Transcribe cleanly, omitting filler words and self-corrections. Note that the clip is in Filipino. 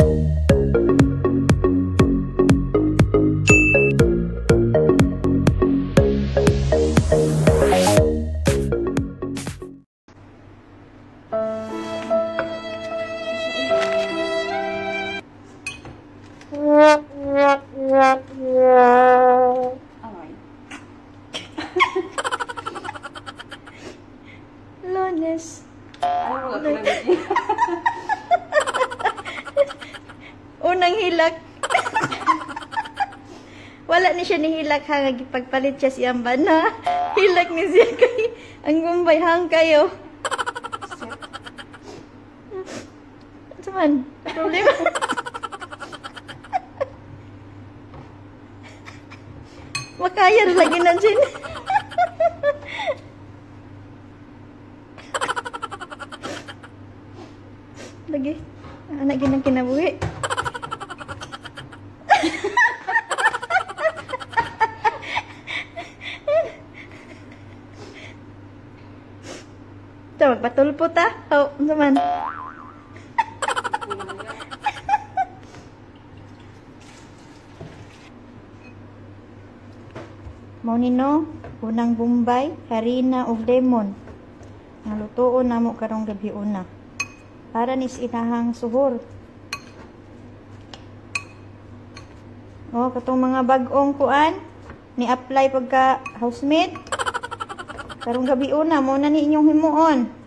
Lones. Unang hilak. Wala ni siya ni hilak ha, pagpalit siya siyang bana. Hilak ni siya kay ang gumbay hang kayo. Cuman, problema. Makaya lagi na dyan. Lagi. Anak ginang kinabuhi. Ito, magpatulpo ta. Oh, naman. Mao nino, unang bombay, harina ug lemon. Nalutoon namo karong gabi una. Para nis inahang suhor. Oh, katong mga bag-ong kuan ni apply pagka housemate. Karong gabi una mo na ni inyong himuon.